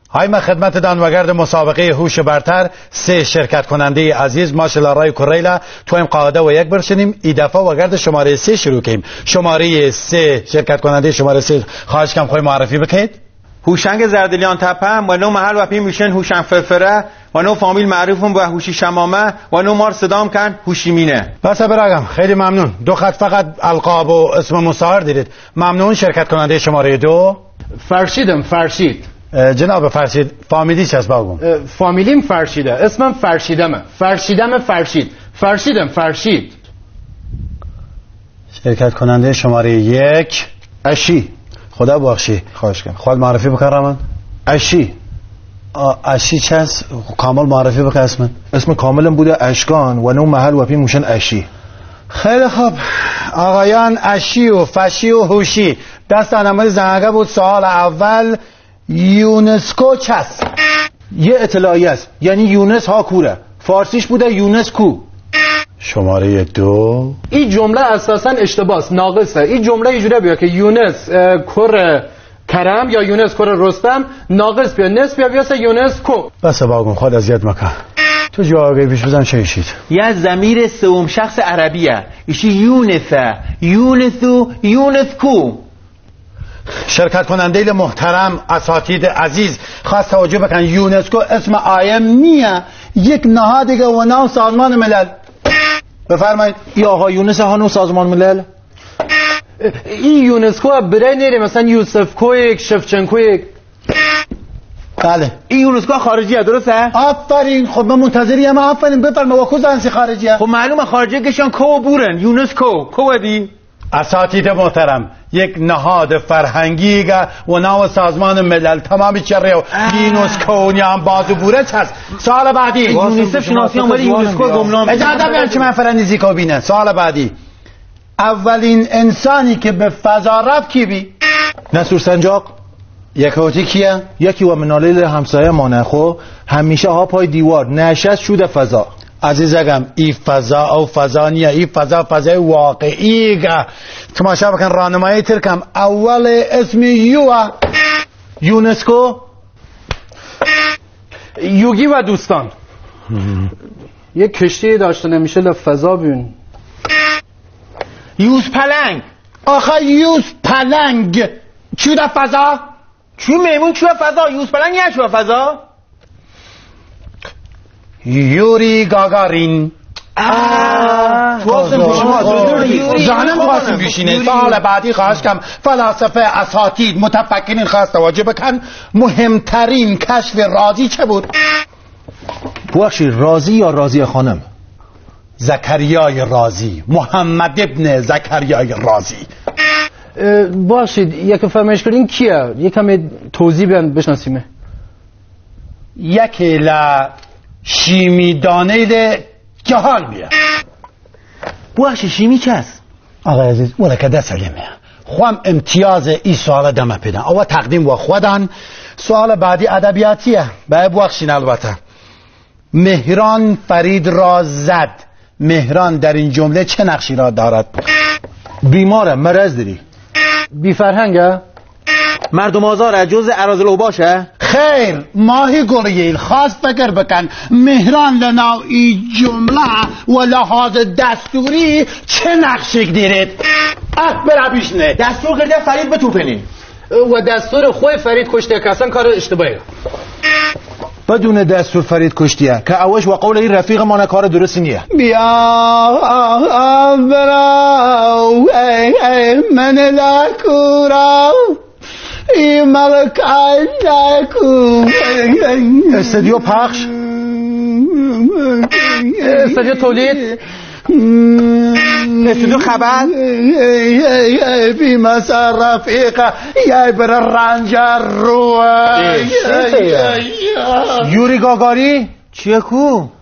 های من خدمت دانوگرد مسابقه هوش برتر 3 شرکت کننده عزیز ماشاءالله رای کوریلا تویم قاعده و یک برشنیم ای دفعه وگرد شماره 3 شروع کنیم. شماره 3 شرکت کننده شماره 3 خواهش کنم خواهی معرفی بکنید. هوشنگ زردلیان تپم و نو محل و پی میشن هوشنگ فرفره و نو فامیل معروفم و هوشی شمامه و نو مار صدام کن هوشی مینه. بس براغم خیلی ممنون. 2 خط فقط القاب و اسم مستعار دیدید. ممنون. شرکت کننده شماره 2 فرشیدم. فرشید. جناب فرشید فامیلی چه است باگم؟ فامیلیم فرشیده. اسمم فرشیدمه. فرشیدم فرشید. فرشیدم فرشید. شرکت کننده شماره 1 اشی. خدا بخشی. خواهش کنم. خود معرفی بکن من. اشی. اشی چه است؟ کامل معرفی بکن اسم کاملم بوده اشکان و نو محل و پی موشن اشی. خیلی خوب آقایان، اشی و فشی و هوشی دست انمال زنگه بود. سوال اول یونسکو چه است؟ یه اطلاعیه است، یعنی یونس ها کوره. فارسیش بوده یونسکو. شماره 2 این جمله اساسا اشتباهه، ناقصه. این جمله اینجوری بیا که یونس کر کرم یا یونس کر رستم ناقص بیا، نصف بیا یونسکو. بس باگم خود اذیت مکن. تو جوابی پیش بزن چه ایشید؟ یه ضمیر سوم شخص عربیه. ایشی یونثه، یونثو، یونسکو. شرکت کننده محترم، اساتید عزیز خاص توجه بکن. یونسکو اسم آیم نیه، یک نهاد و نام سازمان ملل. بفرمایید. ای آقا یونس هانو سازمان ملل. این یونسکو برای نیره مثلا یوسف کویک، شفچنکویک. بله. این یونسکو خارجیه درسته؟ آفرین. خب من منتظریم. آفرین بفرما. و کجا خارجیه؟ خب معلومه خارجیه کشان کو بورن. یونسکو کو دی؟ اساتید محترم، یک نهاد فرهنگی و نام سازمان ملل تمامی چره و یونسکو نیام بازو بوره هست. سوال بعدی. یونیسف شناسی آمده یونسکو گمنام. اجازه بیان که من فرندیزی کو بینه. سوال بعدی. اولین انسانی که به فضا رفت کی بی؟ نصور سنجاق. یکوتی کیه؟ یکی و منالیل همسایه مانه خو همیشه ها پای دیوار نشست شده فضا. عزیزگم ای فضا او فضا نیه، ای فضا فضای واقعیگه. تماشا بکن راهنمایی ترکم. اول اسم یونسکو. یوگی و دوستان. یک کشتی داشته نمیشه لفضا بیون. یوز پلنگ. آخه یوز پلنگ چو در فضا؟ چو میمون چو فضا؟ یوز پلنگ یه چو فضا؟ یوری گاگارین. زانم خواستم بیشینه. سال بعدی خواهش کم فلاسفه، اساتید، متفکرین خواست توجه بکن. مهمترین کشف رازی چه بود؟ بخشی رازی یا رازی خانم؟ زکریای رازی، محمد ابن زکریای رازی. باشید یک فرمایش کردین کیه؟ یکم توضیح بیان بشناسیمه. یکی شیمی دانیل جهان بیه. بخشی شیمی چه است؟ آقای عزیز اولا که ده سلیمه خوام امتیاز ای سوال دمه پیدن. او تقدیم و خودن. سوال بعدی ادبیاتیه. باید بخشین. البته مهران فرید را زد. مهران در این جمله چه نقشی را دارد؟ بیماره، مرض داری. بی فرهنگه؟ مردم آزاره، جز اراذل اوباشه؟ خیر. ماهی گلیل خاص فکر بکن. مهران لنا ای جمله و لحاظ دستوری چه نقشی دارد؟ برا بیشنه. دستور کرده فرید بتوپنی و دستور خوی فرید کشته که اصلا کار اشتباهی. بدون دستور فرید کشتیه که اوش و قول این رفیق ما کار درست نیه. بیا برا من لکورا ای ملک لکو. استودیو پخش، استودیو تولید، استودیو خبر. بی مسا رفیقه یای بر رنجر روه. یوری گاگاری چیه کو؟